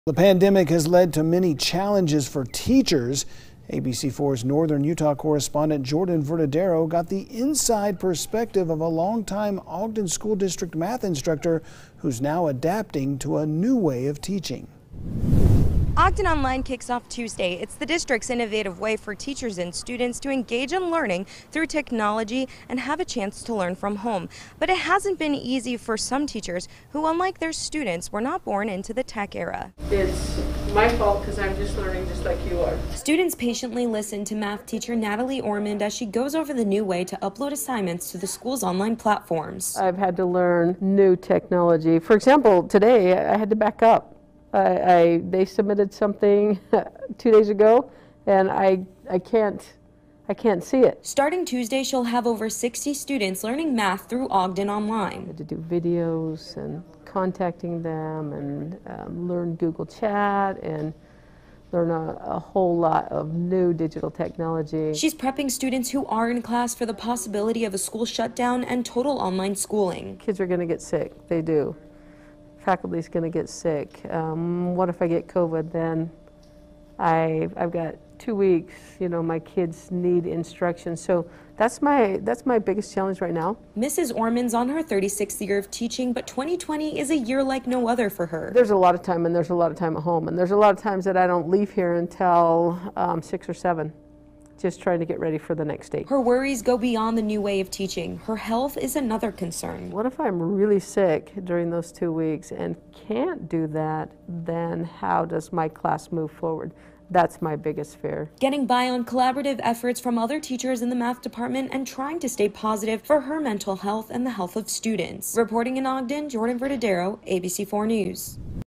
The pandemic has led to many challenges for teachers. ABC4's Northern Utah correspondent Jordan Verdadero got the inside perspective of a longtime Ogden School District math instructor who's now adapting to a new way of teaching. Ogden Online kicks off Tuesday. It's the district's innovative way for teachers and students to engage in learning through technology and have a chance to learn from home. But it hasn't been easy for some teachers who, unlike their students, were not born into the tech era. It's my fault because I'm just learning just like you are. Students patiently listen to math teacher Natalie Ormond as she goes over the new way to upload assignments to the school's online platforms. I've had to learn new technology. For example, today I had to back up. They submitted something 2 days ago, and I can't see it. Starting Tuesday, she'll have over 60 students learning math through Ogden Online. I had to do videos and contacting them and learn Google Chat and learn a whole lot of new digital technology. She's prepping students who are in class for the possibility of a school shutdown and total online schooling. Kids are going to get sick. They do. Faculty's going to get sick. What if I get COVID? Then I've got 2 weeks. You know, my kids need instruction. So that's my biggest challenge right now. Mrs. Ormond's on her 36th year of teaching, but 2020 is a year like no other for her. There's a lot of time, and there's a lot of time at home, and there's a lot of times that I don't leave here until 6 or 7. Just trying to get ready for the next day. Her worries go beyond the new way of teaching. Her health is another concern. What if I'm really sick during those 2 weeks and can't do that? Then how does my class move forward? That's my biggest fear. Getting by on collaborative efforts from other teachers in the math department and trying to stay positive for her mental health and the health of students. Reporting in Ogden, Jordan Verdadero, ABC4 News.